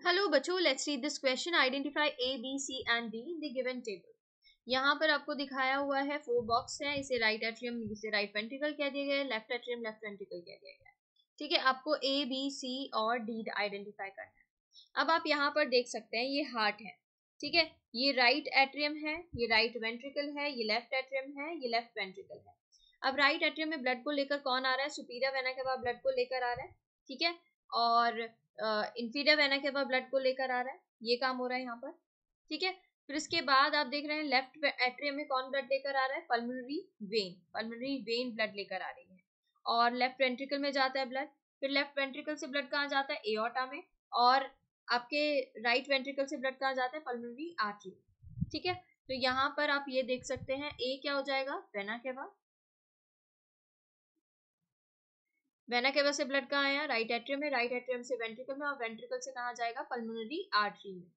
Hello बच्चों, let's read this question. Identify A B C and D in the given table. यहाँ पर आपको दिखाया हुआ है 4 बॉक्स है. इसे राइट एट्रियम, इसे राइट वेंट्रिकल कह दिया गया है, लेफ्ट एट्रियम, लेफ्ट वेंट्रिकल कह दिया गया है. ठीक है, आपको ए बी सी और डी आइडेंटिफाई करना है. अब आप यहाँ पर देख सकते हैं ये हार्ट है. ठीक है, ये राइट एट्रियम है, ये राइट वेंट्रिकल है, ये लेफ्ट एट्रियम है, ये लेफ्ट वेंट्रिकल है. अब राइट एट्रियम में ब्लड को लेकर कौन आ रहा है? सुपीरियर वेना के बाद ब्लड को लेकर आ रहा है. ठीक है, और इंफीरियर वेना के बाद ब्लड को लेकर आ रहा है. ये काम हो रहा है यहाँ पर. ठीक है, फिर इसके बाद आप देख रहे हैं लेफ्ट एट्रियम में कौन ब्लड लेकर आ रहा है? पल्मोनरी वेन ब्लड लेकर आ रही है. और लेफ्ट वेंट्रिकल में जाता है ब्लड. फिर लेफ्ट वेंट्रिकल से ब्लड कहाँ जाता है? एओर्टा में. और आपके राइट वेंट्रिकल से ब्लड कहाँ जाता है? Pulmonary artery. ठीक है, तो यहाँ पर आप ये देख सकते हैं ए क्या हो जाएगा? Vena cava. वेना केवा से ब्लड कहाँ आया? राइट एट्रियम में. राइट एट्रियम से वेंट्रिकल में, और वेंट्रिकल से कहाँ जाएगा? पल्मोनरी आर्टरी में.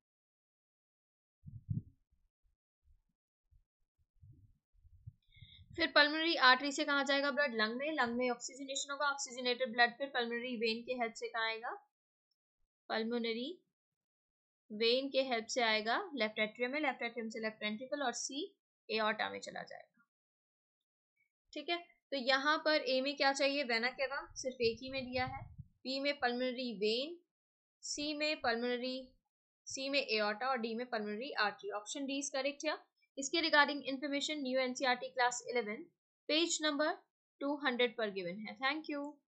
फिर पल्मोनरी आर्टरी से कहाँ जाएगा ब्लड? लंग में. लंग में ऑक्सीजनेशन होगा. ऑक्सीजनेटेड ब्लड फिर पल्मोनरी वेन के हेल्प से कहाँ आएगा? पल्मोनरी वेन के हेल्प से आएगा लेफ्ट एट्रियम में. लेफ्ट एट्रियम से लेफ्ट वेंट्रिकल, और सी एओर्टा में चला जाएगा. ठीक है, तो यहाँ पर ए में क्या चाहिए? वेना केवा, सिर्फ एक ही में दिया है. बी में पल्मोनरी वेन, सी में एओर्टा, और डी में pulmonary artery. Option D is correct है. इसके regarding information new NCERT class 11 page number 200 पर गिवन है. Thank you.